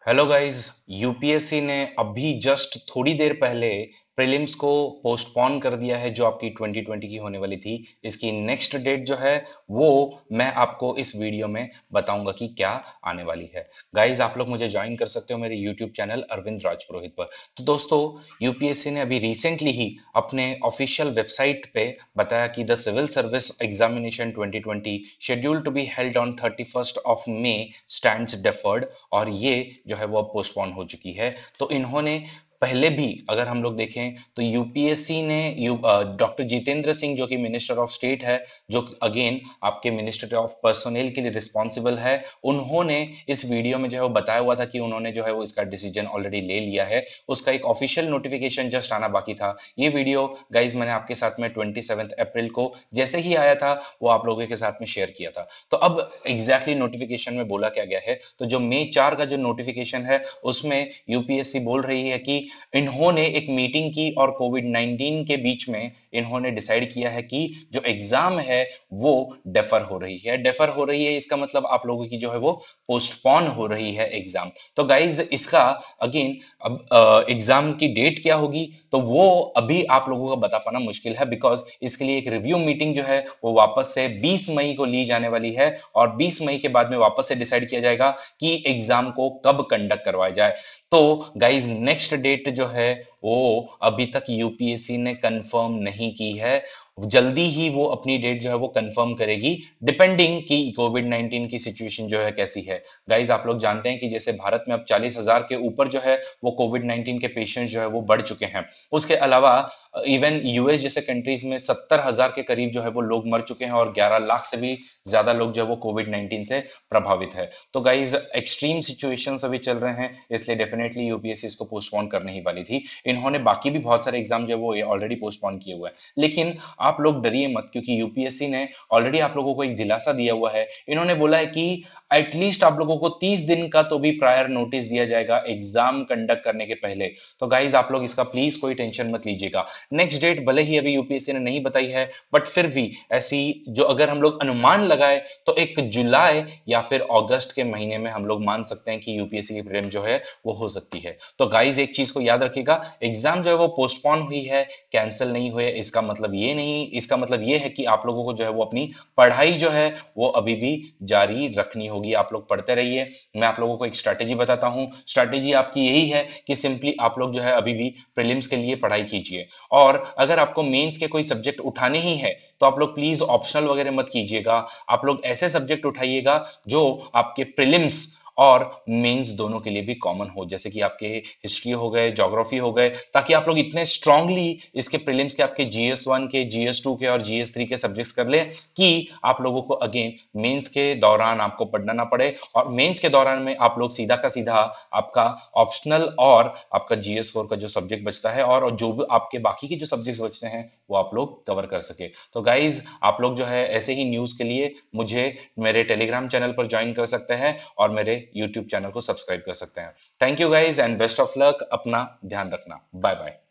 Hello guys. UPSC ने अभी just थोड़ी देर पहले प्रीलिम्स को पोस्टपोन कर दिया है जो आपकी 2020 की होने वाली थी। इसकी नेक्स्ट डेट जो है वो मैं आपको इस वीडियो में बताऊंगा कि क्या आने वाली है। गाइस आप लोग मुझे ज्वाइन कर सकते हो मेरे यूट्यूब चैनल अरविंद राजपुरोहित पर। तो दोस्तों, यूपीएससी ने अभी रिसेंटली ही अपने ऑफिशियल वेबसाइट पे बताया कि the civil service examination 2020 scheduled to be held on 31st of May stands deferred. और ये जो है वो पोस्टपोन हो चुकी है। तो इन्होंने पहले भी अगर हम लोग देखें तो यूपीएससी ने डॉक्टर जितेंद्र सिंह जो कि मिनिस्टर ऑफ स्टेट है, जो अगेन आपके मिनिस्ट्री ऑफ पर्सोनेल के लिए रिस्पॉन्सिबल है, उन्होंने इस वीडियो में जो है वो बताया हुआ था कि उन्होंने जो है वो इसका डिसीजन ऑलरेडी ले लिया है। उसका एक ऑफिशियल नोटिफिकेशन जस्ट आना बाकी था। ये वीडियो गाइज मैंने आपके साथ में 27 अप्रैल को जैसे ही आया था वो आप लोगों के साथ में शेयर किया था। तो अब एग्जैक्टली नोटिफिकेशन में बोला क्या गया है, तो जो मई 4 का जो नोटिफिकेशन है उसमें यूपीएससी बोल रही है कि इन्होंने एक मीटिंग की और कोविड 19 के बीच में इन्होंने डिसाइड किया है कि जो एग्जाम है वो डेफर हो रही है। डेफर हो रही है इसका मतलब आप लोगों की जो है वो पोस्टपोन हो रही है एग्जाम। तो गाइज इसका अगेन अब एग्जाम की डेट क्या होगी तो वो अभी आप लोगों को बता पाना मुश्किल है, बिकॉज इसके लिए एक रिव्यू मीटिंग जो है वो वापस से 20 मई को ली जाने वाली है और 20 मई के बाद में वापस से डिसाइड किया जाएगा कि एग्जाम को कब कंडक्ट करवाया जाए। तो गाइज नेक्स्ट डेट जो है वो अभी तक यूपीएससी ने कंफर्म नहीं की है। जल्दी ही वो अपनी डेट जो है वो कंफर्म करेगी, डिपेंडिंग कि कोविड 19 की सिचुएशन जो है कैसी है। गाइज आप लोग जानते हैं कि जैसे भारत में अब 40,000 के ऊपर जो है वो कोविड 19 के पेशेंट जो है वो बढ़ चुके हैं। उसके अलावा इवन यूएस जैसे कंट्रीज में 70,000 के करीब जो है वो लोग मर चुके हैं और 11 लाख से भी ज्यादा लोग जो है वो कोविड 19 से प्रभावित है। तो गाइज एक्सट्रीम सिचुएशन अभी चल रहे हैं, इसलिए डेफिनेटली यूपीएससी इसको पोस्टपोन करने ही वाली थी। इन्होंने बाकी भी बहुत सारे एग्जाम जो है वो ऑलरेडी पोस्टपोन किए हुए हैं, लेकिन आप लोग डरिए मत, क्योंकि यूपीएससी ने ऑलरेडी आप लोगों को एक दिलासा दिया हुआ है। इन्होंने बोला है कि एटलीस्ट आप लोगों को 30 दिन का तो भी प्रायर नोटिस दिया जाएगा एग्जाम कंडक्ट करने के पहले। तो गाइज आप लोग इसका प्लीज कोई टेंशन मत लीजिएगा। नेक्स्ट डेट भले ही अभी यूपीएससी ने नहीं बताई है, बट फिर भी ऐसी जो अगर हम लोग अनुमान लगाए तो एक जुलाई या फिर अगस्त के महीने में हम लोग मान सकते हैं कि यूपीएससी की प्रीलिम जो है वो हो सकती है। तो गाइज एक चीज को याद रखिएगा, एग्जाम जो है वो पोस्टपोन हुई है, कैंसिल नहीं हुए, इसका मतलब ये नहीं, इसका मतलब ये है कि आप लोगों को जो है वो अपनी पढ़ाई जो है वो अभी भी जारी रखनी होगी। आप लोग पढ़ते रहिए। मैं आप लोगों को एक स्ट्रैटेजी बताता हूं। स्ट्रैटेजी आपकी यही है कि सिंपली आप लोग जो है अभी भी प्रीलिम्स के लिए पढ़ाई कीजिए, और अगर आपको मेंस के कोई सब्जेक्ट उठाने ही है तो आप लोग प्लीज ऑप्शनल वगैरह मत कीजिएगा। आप लोग ऐसे सब्जेक्ट उठाइएगा जो आपके प्रीलिम्स और मेंस दोनों के लिए भी कॉमन हो, जैसे कि आपके हिस्ट्री हो गए, ज्योग्राफी हो गए, ताकि आप लोग इतने स्ट्रांगली इसके प्रीलिम्स के आपके जीएस 1 के, जीएस 2 के और जीएस 3 के सब्जेक्ट्स कर ले कि आप लोगों को अगेन मेंस के दौरान आपको पढ़ना ना पड़े, और मेंस के दौरान में आप लोग सीधा का सीधा आपका ऑप्शनल और आपका जीएस 4 का जो सब्जेक्ट बचता है और जो भी आपके बाकी के जो सब्जेक्ट्स बचते हैं वो आप लोग कवर कर सके। तो गाइज आप लोग जो है ऐसे ही न्यूज के लिए मुझे मेरे टेलीग्राम चैनल पर ज्वाइन कर सकते हैं और मेरे यूट्यूब चैनल को सब्सक्राइब कर सकते हैं। Thank you guys and best of luck. अपना ध्यान रखना। Bye bye.